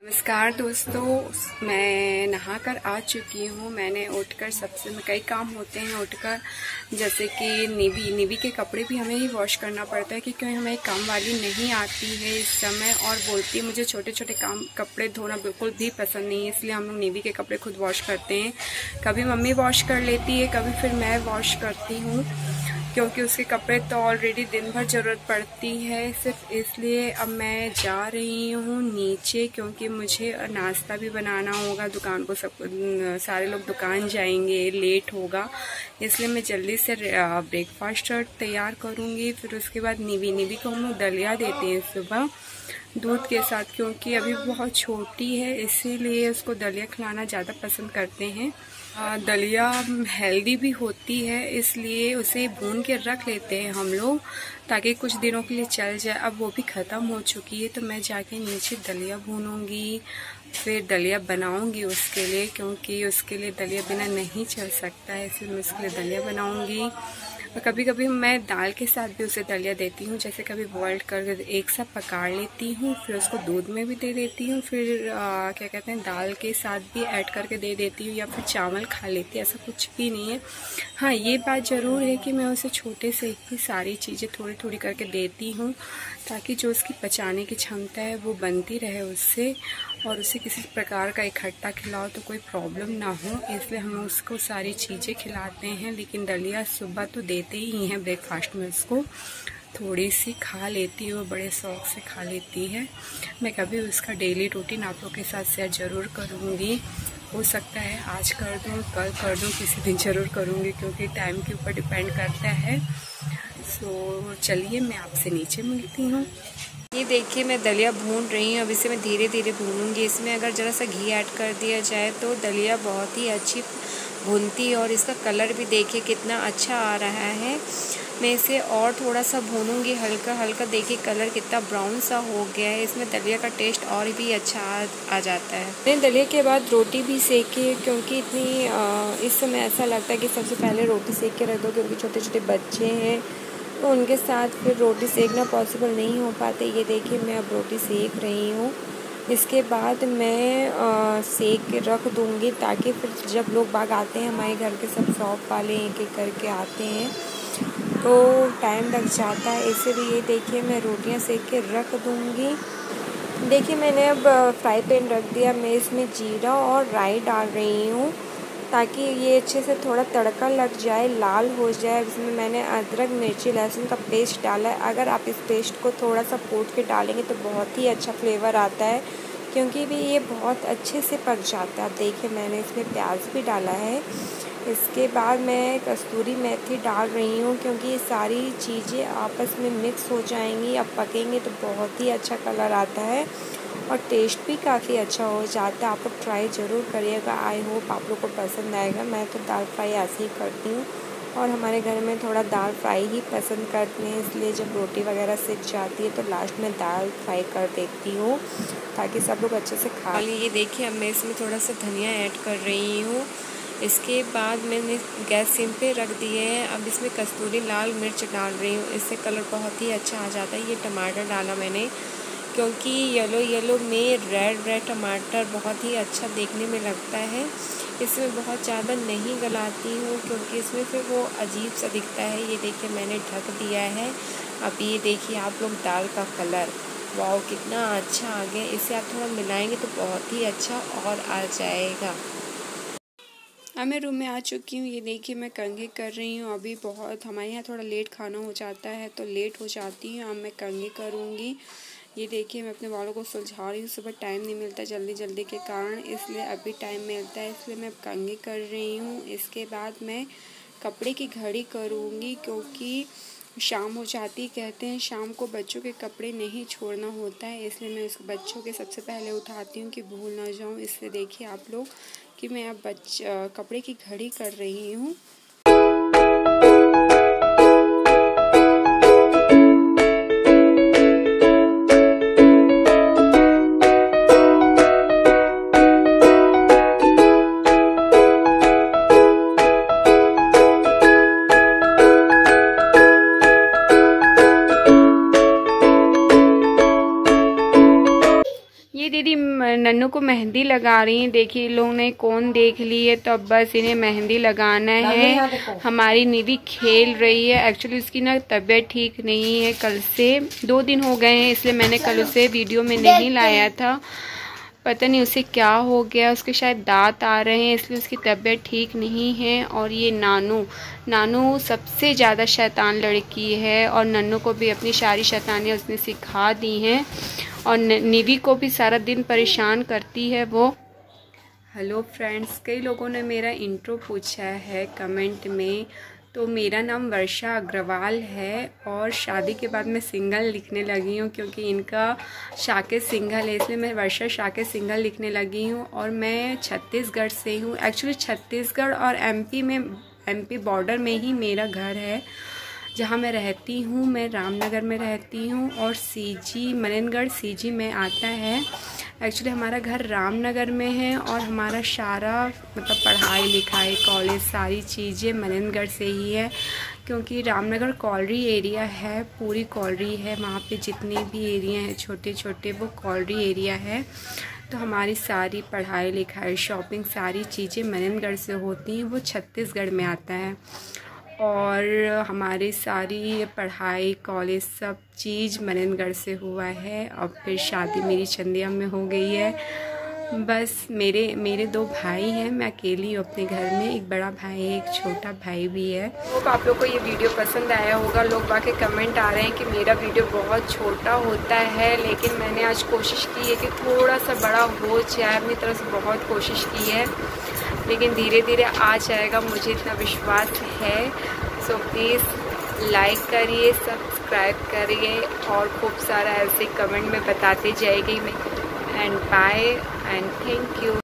नमस्कार दोस्तों, मैं नहाकर आ चुकी हूँ। मैंने उठकर सबसे कई काम होते हैं उठकर, जैसे कि निवी के कपड़े भी हमें ही वॉश करना पड़ता है क्योंकि हमें काम वाली नहीं आती है इस समय, और बोलती है मुझे छोटे छोटे कपड़े धोना बिल्कुल भी पसंद नहीं है, इसलिए हम लोग निवी के कपड़े खुद वॉश करते हैं। कभी मम्मी वॉश कर लेती है, कभी फिर मैं वॉश करती हूँ, क्योंकि उसके कपड़े तो ऑलरेडी दिन भर ज़रूरत पड़ती है। सिर्फ इसलिए अब मैं जा रही हूँ नीचे, क्योंकि मुझे नाश्ता भी बनाना होगा। दुकान को सारे लोग दुकान जाएंगे, लेट होगा, इसलिए मैं जल्दी से ब्रेकफास्ट तैयार करूँगी। फिर उसके बाद निवी को हम लोग दलिया देते हैं सुबह दूध के साथ, क्योंकि अभी बहुत छोटी है इसीलिए उसको दलिया खिलाना ज़्यादा पसंद करते हैं। दलिया हेल्दी भी होती है, इसलिए उसे भून के रख लेते हैं हम लोग ताकि कुछ दिनों के लिए चल जाए। अब वो भी ख़त्म हो चुकी है, तो मैं जाके नीचे दलिया भूनूंगी, फिर दलिया बनाऊंगी उसके लिए, क्योंकि उसके लिए दलिया बिना नहीं चल सकता है, इसलिए मैं उसके लिए दलिया बनाऊंगी। कभी कभी मैं दाल के साथ भी उसे दलिया देती हूँ, जैसे कभी बॉइल्ड करके एक साथ पका लेती हूँ, फिर उसको दूध में भी दे देती हूँ, फिर क्या कहते हैं दाल के साथ भी ऐड करके दे देती हूँ, या फिर चावल खा लेती है, ऐसा कुछ भी नहीं है। हाँ, ये बात ज़रूर है कि मैं उसे छोटे से ही सारी चीज़ें थोड़ी थोड़ी करके देती हूँ, ताकि जो उसकी पचाने की क्षमता है वो बनती रहे उससे, और उसे किसी प्रकार का इकट्ठा खिलाओ तो कोई प्रॉब्लम ना हो, इसलिए हम उसको सारी चीज़ें खिलाते हैं। लेकिन दलिया सुबह तो देते ही हैं, ब्रेकफास्ट में उसको थोड़ी सी खा लेती है, वो बड़े शौक से खा लेती है। मैं कभी उसका डेली रूटीन आप लोग के साथ शेयर ज़रूर करूँगी, हो सकता है आज कर दूँ, कल कर दूँ, किसी दिन ज़रूर करूँगी, क्योंकि टाइम के ऊपर डिपेंड करता है। सो चलिए मैं आपसे नीचे मिलती हूँ। ये देखिए मैं दलिया भून रही हूँ, अब इसे मैं धीरे धीरे भूनूंगी। इसमें अगर ज़रा सा घी ऐड कर दिया जाए तो दलिया बहुत ही अच्छी भूनती है, और इसका कलर भी देखिए कितना अच्छा आ रहा है। मैं इसे और थोड़ा सा भूनूंगी हल्का हल्का, देखिए कलर कितना ब्राउन सा हो गया है, इसमें दलिया का टेस्ट और भी अच्छा आ जाता है। मैंने दलिया के बाद रोटी भी सेकी, क्योंकि इस समय ऐसा लगता है कि सबसे पहले रोटी सेक के रख दो, क्योंकि छोटे छोटे बच्चे हैं तो उनके साथ फिर रोटी सेकना पॉसिबल नहीं हो पाते। ये देखिए मैं अब रोटी सेक रही हूँ, इसके बाद मैं सेक के रख दूँगी, ताकि फिर जब लोग बाग आते हैं हमारे घर के, सब शॉप वाले एक एक करके आते हैं तो टाइम लग जाता है, इसीलिए देखिए मैं रोटियाँ सेक के रख दूँगी। देखिए मैंने अब फ्राई पैन रख दिया, मैं इसमें जीरा और राई डाल रही हूँ ताकि ये अच्छे से थोड़ा तड़का लग जाए, लाल हो जाए। इसमें मैंने अदरक मिर्ची लहसुन का पेस्ट डाला है। अगर आप इस पेस्ट को थोड़ा सा कूट के डालेंगे तो बहुत ही अच्छा फ्लेवर आता है, क्योंकि भी ये बहुत अच्छे से पक जाता है। अब देखिए मैंने इसमें प्याज भी डाला है। इसके बाद मैं कस्तूरी मेथी डाल रही हूँ, क्योंकि ये सारी चीज़ें आपस में मिक्स हो जाएंगी। अब पकेंगे तो बहुत ही अच्छा कलर आता है और टेस्ट भी काफ़ी अच्छा हो जाता है। आप लोग ट्राई ज़रूर करिएगा, आई होप आप लोग को पसंद आएगा। मैं तो दाल फ्राई ऐसे ही करती हूँ, और हमारे घर में थोड़ा दाल फ्राई ही पसंद करते हैं, इसलिए जब रोटी वगैरह सिक जाती है तो लास्ट में दाल फ्राई कर देती हूँ ताकि सब लोग अच्छे से खा लें। ये देखिए अब मैं इसमें थोड़ा सा धनिया ऐड कर रही हूँ। इसके बाद मैंने गैस सिम पे रख दिए हैं। अब इसमें कस्तूरी लाल मिर्च डाल रही हूँ, इससे कलर बहुत ही अच्छा आ जाता है। ये टमाटर डाला मैंने, क्योंकि येलो में रेड टमाटर बहुत ही अच्छा देखने में लगता है। इसमें बहुत ज़्यादा नहीं गलाती हूँ, क्योंकि इसमें फिर वो अजीब सा दिखता है। ये देखिए मैंने ढक दिया है। अब ये देखिए आप लोग दाल का कलर, वाह कितना अच्छा आ गया। इसे आप थोड़ा मिलाएंगे तो बहुत ही अच्छा और आ जाएगा। अब मैं रूम में आ चुकी हूँ। ये देखिए मैं कंघी कर रही हूँ। अभी बहुत हमारे यहाँ थोड़ा लेट खाना हो जाता है तो लेट हो जाती हूँ। अब मैं कंघी करूँगी। ये देखिए मैं अपने बालों को सुलझा रही हूँ। सुबह टाइम नहीं मिलता जल्दी के कारण, इसलिए अभी टाइम मिलता है, इसलिए मैं कंघी कर रही हूँ। इसके बाद मैं कपड़े की घड़ी करूँगी, क्योंकि शाम हो जाती, कहते हैं शाम को बच्चों के कपड़े नहीं छोड़ना होता है, इसलिए मैं उस बच्चों के सबसे पहले उठाती हूँ कि भूल ना जाऊँ। इसलिए देखिए आप लोग कि मैं अब कपड़े की घड़ी कर रही हूँ। दीदी नन्नू को मेहंदी लगा रही हैं। देखिए लोग ने कौन देख ली है, तो अब बस इन्हें मेहंदी लगाना है। हमारी निधि खेल रही है। एक्चुअली उसकी ना तबीयत ठीक नहीं है, कल से 2 दिन हो गए हैं, इसलिए मैंने कल उसे वीडियो में नहीं लाया था। पता नहीं उसे क्या हो गया, उसके शायद दांत आ रहे हैं, इसलिए उसकी तबीयत ठीक नहीं है। और ये नानू सबसे ज़्यादा शैतान लड़की है, और नन्नू को भी अपनी सारी शैतानियाँ उसने सिखा दी हैं, और निधि को भी सारा दिन परेशान करती है वो। हेलो फ्रेंड्स, कई लोगों ने मेरा इंट्रो पूछा है कमेंट में। तो मेरा नाम वर्षा अग्रवाल है, और शादी के बाद मैं सिंघल लिखने लगी हूँ, क्योंकि इनका शाके सिंघल है, इसलिए मैं वर्षा शाके सिंघल लिखने लगी हूँ। और मैं छत्तीसगढ़ से हूँ। एक्चुअली छत्तीसगढ़ और एमपी बॉर्डर में ही मेरा घर है, जहाँ मैं रहती हूँ। मैं रामनगर में रहती हूँ, और सीजी मननगढ़ सीजी में आता है। एक्चुअली हमारा घर रामनगर में है, और हमारा सारा मतलब पढ़ाई लिखाई कॉलेज सारी चीज़ें मननगढ़ से ही है, क्योंकि रामनगर कॉलरी एरिया है, पूरी कॉलरी है। वहाँ पे जितने भी एरिया हैं छोटे छोटे, वो कॉलरी एरिया है। तो हमारी सारी पढ़ाई लिखाई शॉपिंग सारी चीज़ें मननगढ़ से होती हैं, वो छत्तीसगढ़ में आता है। और हमारी सारी पढ़ाई कॉलेज सब चीज़ मननगढ़ से हुआ है। अब फिर शादी मेरी चंदिया में हो गई है। बस मेरे 2 भाई हैं, मैं अकेली हूँ अपने घर में। एक बड़ा भाई है, एक छोटा भाई भी है। तो आप लोग को ये वीडियो पसंद आया होगा। लोग बाकी कमेंट आ रहे हैं कि मेरा वीडियो बहुत छोटा होता है, लेकिन मैंने आज कोशिश की है कि थोड़ा सा बड़ा हो जाए। अपनी तरफ से बहुत कोशिश की है, लेकिन धीरे धीरे आ जाएगा, मुझे इतना विश्वास है। सो प्लीज़ लाइक करिए, सब्सक्राइब करिए, और खूब सारा ऐसे कमेंट में बताते जाएगी। And bye and thank you.